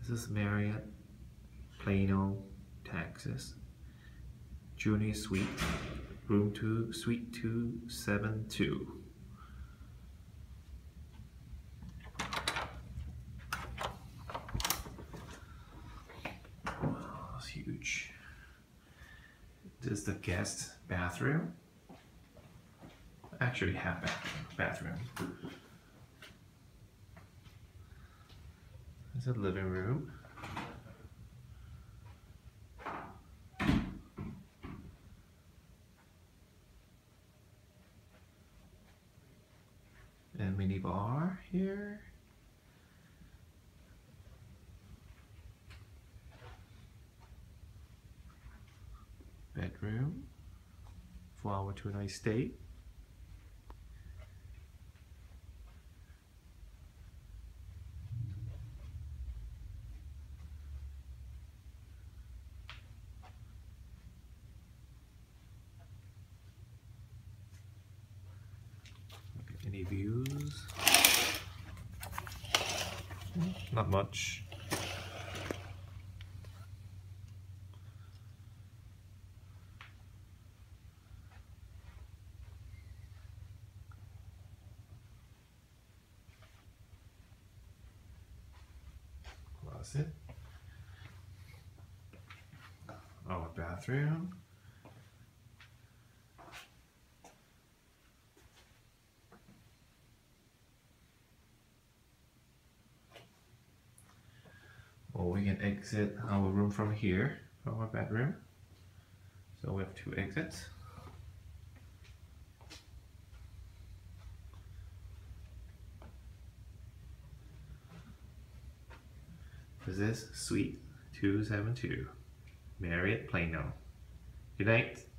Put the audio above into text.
This is Marriott, Plano, Texas. Junior Suite, room 2, suite 272. Wow, that's huge. This is the guest bathroom. Actually, half bathroom. This is a living room. And mini bar here. Bedroom. Flower to a nice state. Any views? Not much. Closet. Our bathroom. Well, we can exit our room from here, from our bedroom. So we have 2 exits. This is Suite 272, Marriott Plano. Good night.